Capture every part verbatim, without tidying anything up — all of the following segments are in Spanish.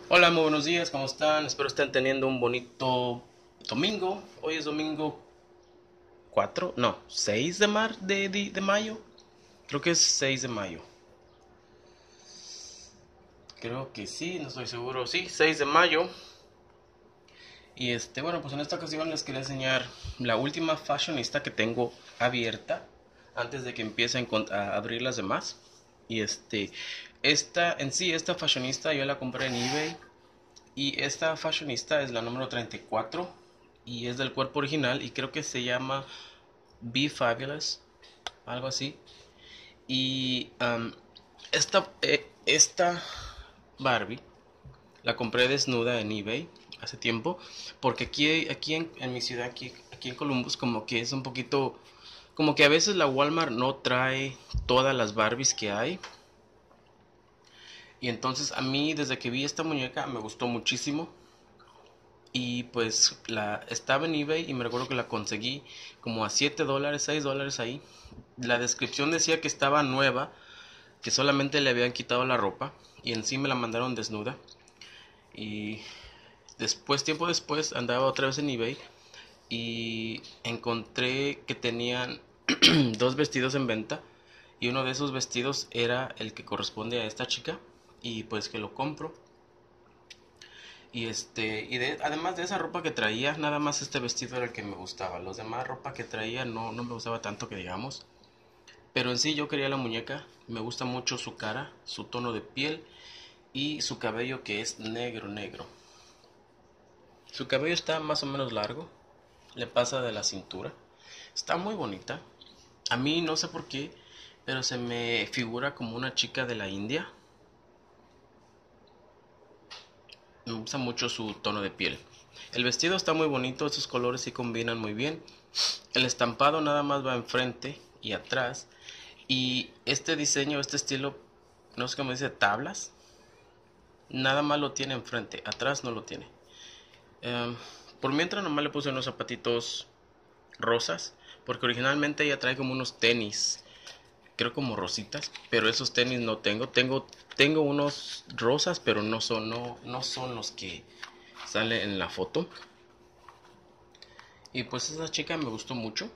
Hola, muy buenos días, ¿cómo están? Espero estén teniendo un bonito domingo. Hoy es domingo cuatro, no, seis de, mar, de, de, de mayo. Creo que es seis de mayo. Creo que sí, no estoy seguro. Sí, seis de mayo. Y este, bueno, pues en esta ocasión les quería enseñar la última fashionista que tengo abierta antes de que empiece a, a abrir las demás. Y este, esta en sí, esta fashionista yo la compré en eBay. Y esta fashionista es la número treinta y cuatro y es del cuerpo original y creo que se llama Be Fabulous, algo así. Y um, esta, eh, esta Barbie la compré desnuda en eBay hace tiempo porque aquí, aquí en, en mi ciudad, aquí, aquí en Columbus, como que es un poquito, como que a veces la Walmart no trae todas las Barbies que hay. Y entonces a mí desde que vi esta muñeca me gustó muchísimo. Y pues la estaba en eBay y me recuerdo que la conseguí como a siete dólares, seis dólares ahí. La descripción decía que estaba nueva, que solamente le habían quitado la ropa y en sí me la mandaron desnuda. Y después, tiempo después, andaba otra vez en eBay y encontré que tenían dos vestidos en venta y uno de esos vestidos era el que corresponde a esta chica y pues que lo compro. Y este, y de, además de esa ropa que traía, nada más este vestido era el que me gustaba. Los demás ropa que traía no, no me gustaba tanto que digamos. Pero en sí yo quería la muñeca. Me gusta mucho su cara, su tono de piel y su cabello que es negro, negro. Su cabello está más o menos largo, le pasa de la cintura. Está muy bonita. A mí no sé por qué, pero se me figura como una chica de la India. Me gusta mucho su tono de piel. El vestido está muy bonito, esos colores sí combinan muy bien. El estampado nada más va enfrente y atrás. Y este diseño, este estilo, no sé cómo dice, tablas, nada más lo tiene enfrente, atrás no lo tiene. Um, por mientras nomás le puse unos zapatitos rosas, porque originalmente ella trae como unos tenis, creo como rositas, pero esos tenis no tengo. Tengo, tengo unos rosas, pero no son, no, no son los que sale en la foto. Y pues esa chica me gustó mucho.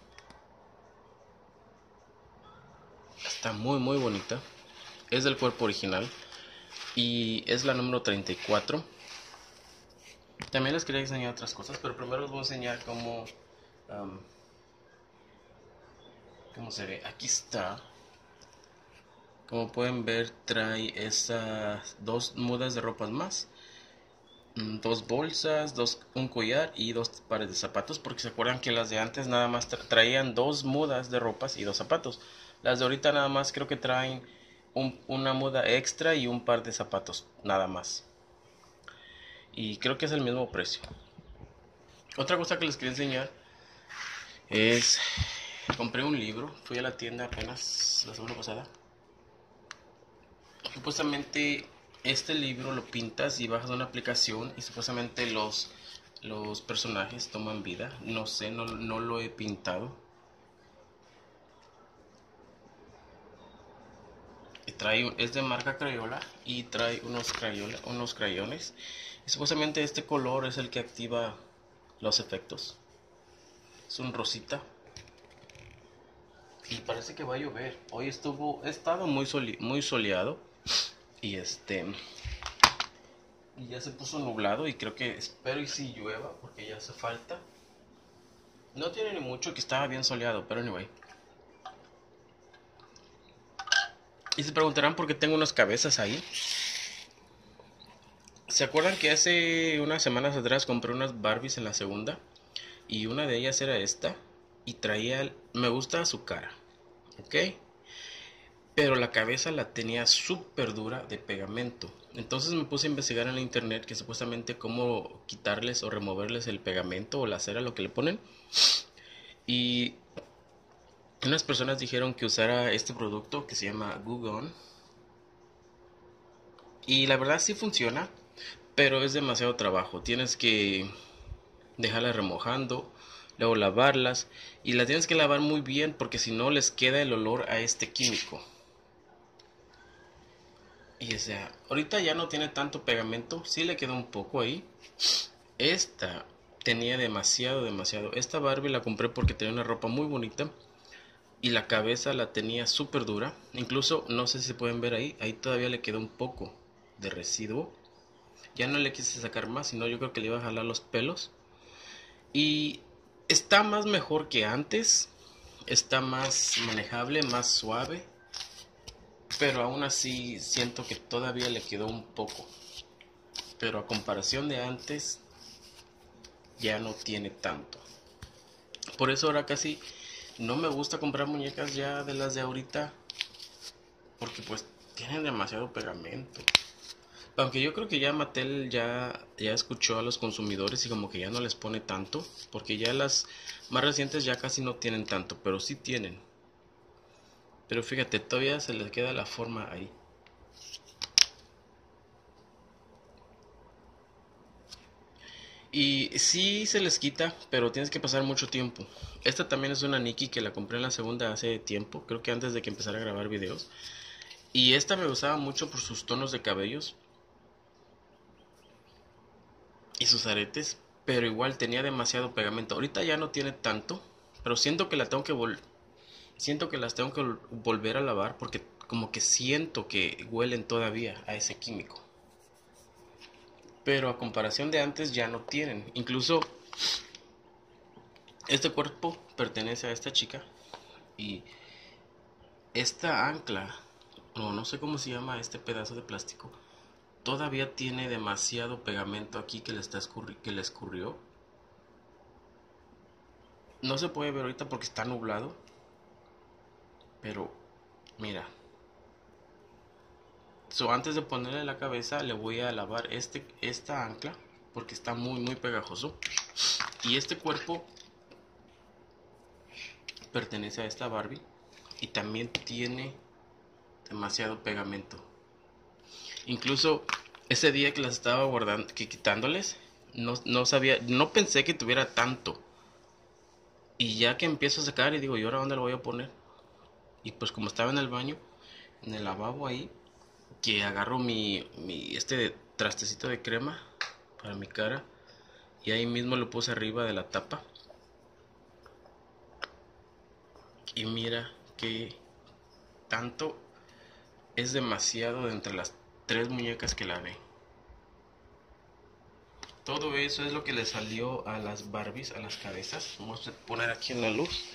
Está muy muy bonita. Es del cuerpo original. Y es la número treinta y cuatro. También les quería enseñar otras cosas, pero primero les voy a enseñar cómo, um, cómo se ve. Aquí está. Como pueden ver, trae esas dos mudas de ropas más. Dos bolsas, dos, un collar y dos pares de zapatos, porque se acuerdan que las de antes nada más tra traían dos mudas de ropas y dos zapatos. Las de ahorita nada más creo que traen un, una muda extra y un par de zapatos, nada más. Y creo que es el mismo precio. Otra cosa que les quería enseñar es, compré un libro, fui a la tienda apenas la semana pasada. Supuestamente este libro lo pintas y bajas una aplicación y supuestamente los, los personajes toman vida. No sé, no, no lo he pintado. Y trae, es de marca Crayola y trae unos, crayola, unos crayones. Y supuestamente este color es el que activa los efectos. Es un rosita. Y parece que va a llover. Hoy estuvo, he estado muy, soli, muy soleado. Y este... Y ya se puso nublado y creo que espero y si llueva porque ya hace falta. No tiene ni mucho que estaba bien soleado, pero anyway. Y se preguntarán por qué tengo unas cabezas ahí. ¿Se acuerdan que hace unas semanas atrás compré unas Barbies en la segunda? Y una de ellas era esta. Y traía, me gusta su cara, ¿ok? Pero la cabeza la tenía súper dura de pegamento. Entonces me puse a investigar en la internet que supuestamente cómo quitarles o removerles el pegamento o la cera, lo que le ponen. Y unas personas dijeron que usara este producto que se llama Goo Gone. Y la verdad sí funciona, pero es demasiado trabajo. Tienes que dejarlas remojando, luego lavarlas. Y las tienes que lavar muy bien porque si no les queda el olor a este químico. Y o sea, ahorita ya no tiene tanto pegamento, sí le quedó un poco ahí. Esta tenía demasiado, demasiado. Esta Barbie la compré porque tenía una ropa muy bonita y la cabeza la tenía súper dura. Incluso, no sé si se pueden ver ahí, ahí todavía le quedó un poco de residuo. Ya no le quise sacar más, sino yo creo que le iba a jalar los pelos. Y está más mejor que antes, está más manejable, más suave. Pero aún así siento que todavía le quedó un poco. Pero a comparación de antes, ya no tiene tanto. Por eso ahora casi no me gusta comprar muñecas ya de las de ahorita, porque pues tienen demasiado pegamento. Aunque yo creo que ya Mattel ya, ya escuchó a los consumidores y como que ya no les pone tanto, porque ya las más recientes ya casi no tienen tanto, pero sí tienen. Pero fíjate, todavía se les queda la forma ahí. Y sí se les quita, pero tienes que pasar mucho tiempo. Esta también es una Nikki que la compré en la segunda hace tiempo, creo que antes de que empezara a grabar videos. Y esta me gustaba mucho por sus tonos de cabellos y sus aretes, pero igual tenía demasiado pegamento. Ahorita ya no tiene tanto, pero siento que la tengo que vol siento que las tengo que volver a lavar porque como que siento que huelen todavía a ese químico. Pero a comparación de antes ya no tienen. Incluso este cuerpo pertenece a esta chica y esta ancla, no, no sé cómo se llama este pedazo de plástico, todavía tiene demasiado pegamento aquí que le, está escurri que le escurrió. No se puede ver ahorita porque está nublado, pero mira. So, antes de ponerle la cabeza le voy a lavar este, esta ancla porque está muy muy pegajoso. Y este cuerpo pertenece a esta Barbie y también tiene demasiado pegamento. Incluso ese día que las estaba guardando, que quitándoles, no, no sabía, no pensé que tuviera tanto. Y ya que empiezo a sacar y digo, ¿y ahora dónde lo voy a poner? Y pues como estaba en el baño, en el lavabo ahí, que agarro mi, mi este trastecito de crema para mi cara y ahí mismo lo puse arriba de la tapa. Y mira que tanto, es demasiado de entre las tres muñecas que lavé. Todo eso es lo que le salió a las Barbies, a las cabezas. Vamos a poner aquí en la luz.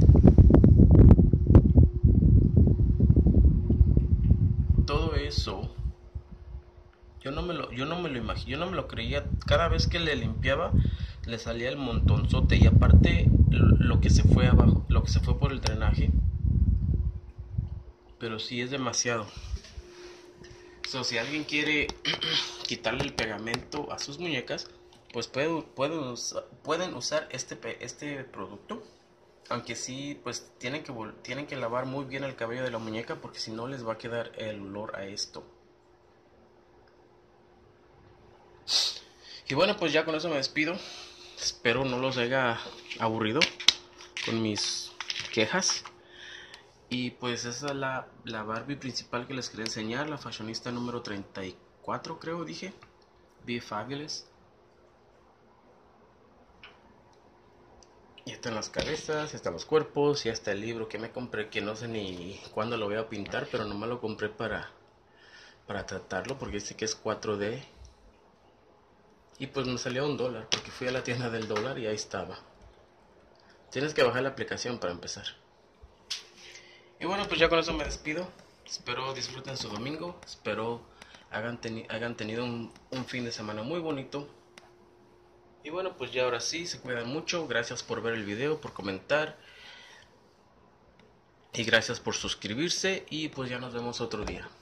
Todo eso, yo no me lo, yo no me lo imagino, yo no me lo creía. Cada vez que le limpiaba, le salía el montonzote y aparte lo que se fue abajo, lo que se fue por el drenaje. Pero sí es demasiado. So, si alguien quiere quitarle el pegamento a sus muñecas, pues puede, pueden, pueden usar este, este producto. Aunque sí, pues tienen que, tienen que lavar muy bien el cabello de la muñeca porque si no les va a quedar el olor a esto. Y bueno, pues ya con eso me despido. Espero no los haya aburrido con mis quejas. Y pues esa es la, la Barbie principal que les quería enseñar, la fashionista número treinta y cuatro creo dije, Be Fabulous. Y están las cabezas, están los cuerpos y hasta el libro que me compré, que no sé ni cuándo lo voy a pintar, pero nomás lo compré para, para tratarlo porque dice que es cuatro D. Y pues me salió un dólar porque fui a la tienda del dólar y ahí estaba. Tienes que bajar la aplicación para empezar. Y bueno, pues ya con eso me despido. Espero disfruten su domingo. Espero hagan, teni hagan tenido un, un fin de semana muy bonito. Y bueno, pues ya ahora sí, se cuidan mucho. Gracias por ver el video, por comentar. Y gracias por suscribirse. Y pues ya nos vemos otro día.